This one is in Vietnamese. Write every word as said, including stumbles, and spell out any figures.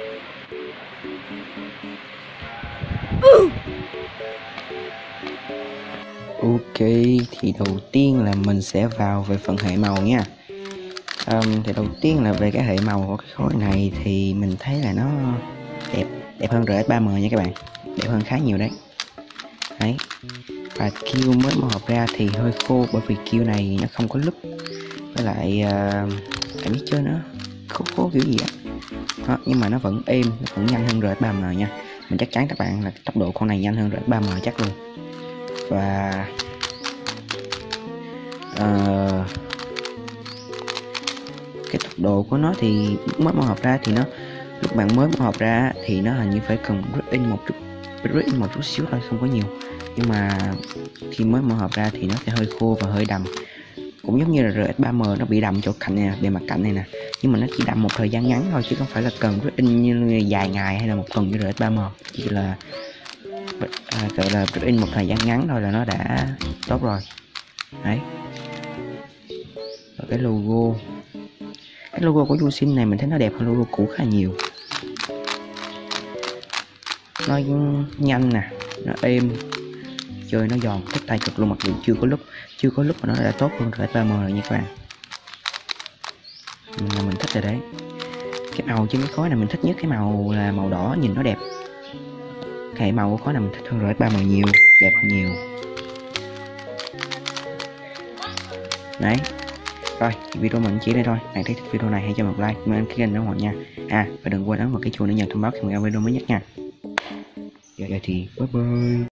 Ok, thì đầu tiên là mình sẽ vào về phần hệ màu nha. Um, thì đầu tiên là về cái hệ màu của cái khối này thì mình thấy là nó đẹp đẹp hơn rờ ét ba em nha các bạn, đẹp hơn khá nhiều đấy. Đấy. Và Q mới mở hộp ra thì hơi khô, bởi vì Q này nó không có lúc, với lại uh, em biết chưa, nó khô khô kiểu gì á. Đó, nhưng mà nó vẫn êm, nó vẫn nhanh hơn rờ ét ba em nha. Mình chắc chắn các bạn là tốc độ con này nhanh hơn rờ ét ba em chắc luôn. Và uh, cái tốc độ của nó thì lúc mới mở hộp ra thì nó lúc bạn mới mở hộp ra thì nó hình như phải cần rất in một chút rất in một chút xíu thôi, không có nhiều. Nhưng mà khi mới mở hộp ra thì nó sẽ hơi khô và hơi đầm, cũng giống như là rờ ét ba em nó bị đầm chỗ cạnh này, bề mặt cạnh này nè. Nhưng mà nó chỉ đầm một thời gian ngắn thôi, chứ không phải là cần rất in như dài ngày hay là một tuần như rờ ét ba em. Chỉ là à, gọi là rất in một thời gian ngắn thôi là nó đã tốt rồi. Đấy. Và cái logo cái logo của Yusin này mình thấy nó đẹp hơn logo cũ khá nhiều. Nó nhanh nè, nó êm, chơi nó giòn, thích tay cực luôn, mặc dù chưa có lúc chưa có lúc mà nó đã tốt hơn rờ ét ba em rồi nha các bạn. Mình là mình thích rồi đấy. Cái màu trên cái khối này mình thích nhất cái màu là màu đỏ, nhìn nó đẹp. Cái màu của khối này mình thích hơn rờ ét ba em nhiều, đẹp hơn nhiều. Đấy. Rồi, video mình chỉ đây thôi. Bạn thấy thích video này hãy cho một like, comment cái kênh đó mọi nha. À, và đừng quên ấn vào cái chuông để nhận thông báo khi mình ra video mới nhất nha. Giờ thì bye bye.